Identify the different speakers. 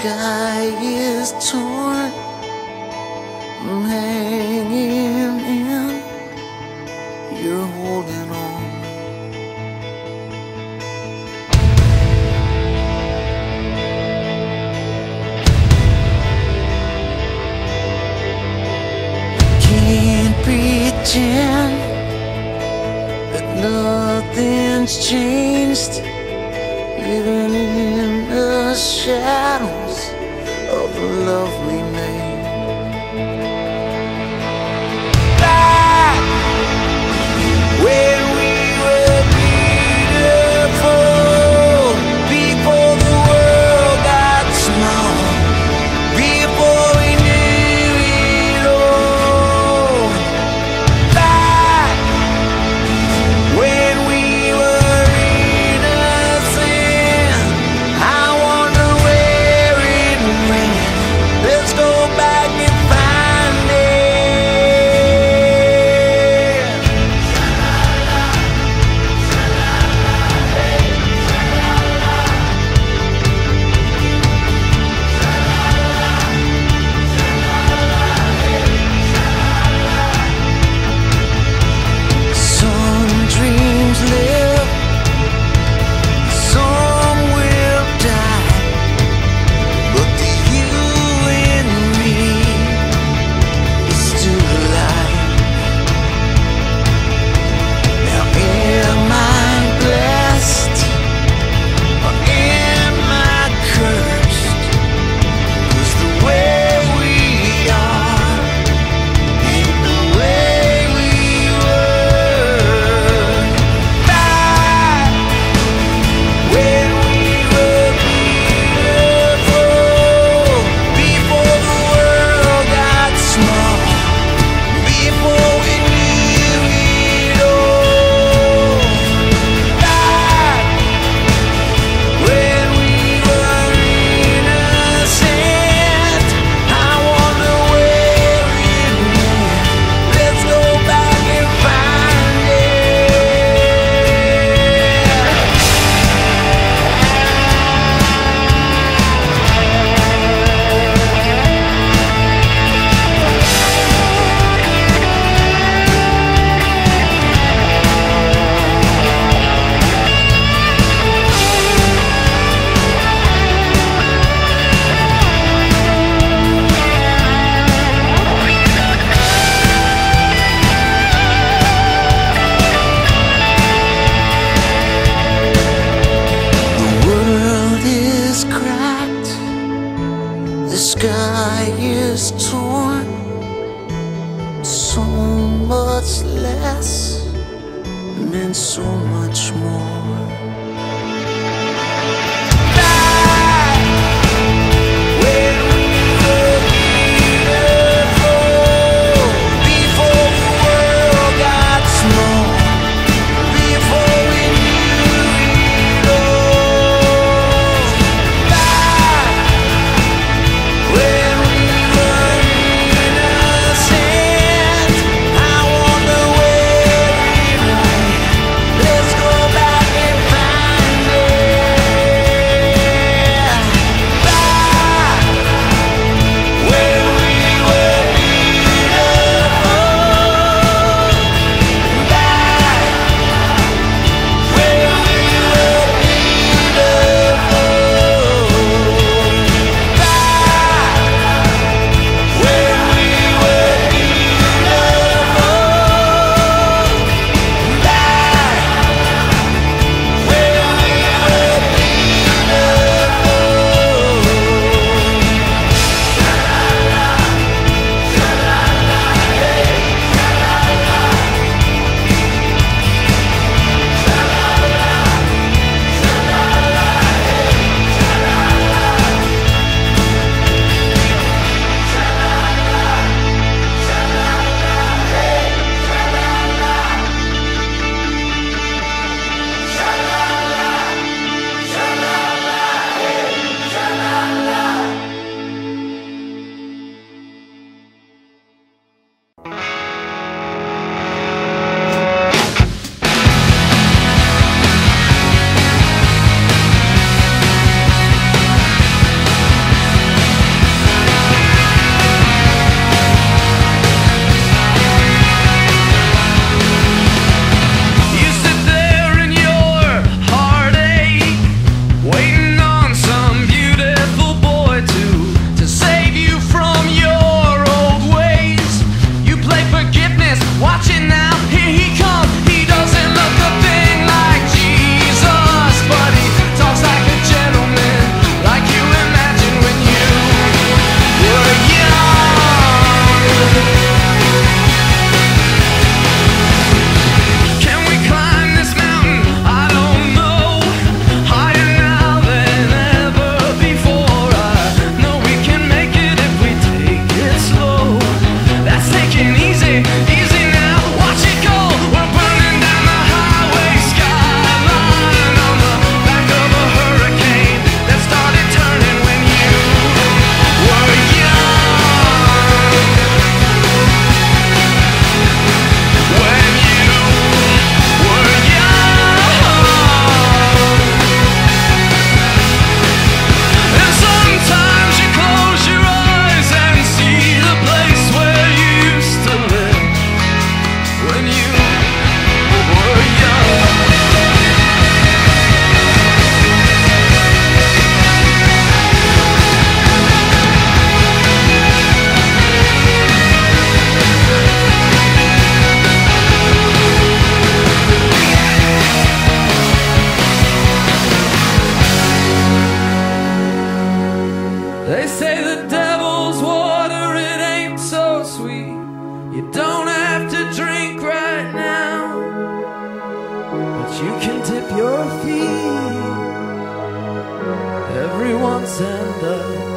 Speaker 1: sky is torn, I'm hanging in, you're holding on. Can't pretend that nothing's changed, even in the shadows of the love we made. Back when we were beautiful, before the world got small, before we knew it all. Back when we were innocent, I wonder where it went. Let's go back and find it. Some dreams live, some will die, but the you and me is still alive. Now am I blessed or am I cursed? 'Cause the way we are ain't the way we were. Back when we were beautiful, before the world got small, before we knew it all. Back when we were innocent, I wonder where it went. Let's go back and find The world is cracked, the sky is torn, so much less meant so much more. Back when we were beautiful, before the world got small, before we knew it all. Back when we were innocent, I wonder where it went. Let's go back your feet. Everyone stand up.